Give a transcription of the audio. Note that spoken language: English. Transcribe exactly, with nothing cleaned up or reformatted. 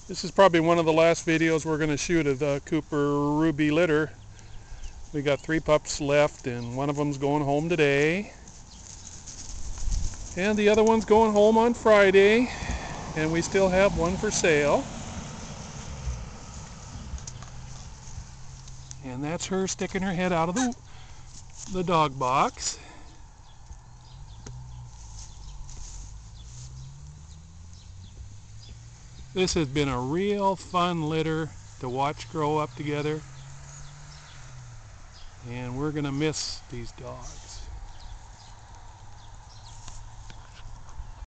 This is probably one of the last videos we're going to shoot of the Cooper Ruby litter. We got three pups left, and one of them's going home today. And the other one's going home on Friday, and we still have one for sale. And that's her sticking her head out of the, the dog box. This has been a real fun litter to watch grow up together, and we're going to miss these dogs.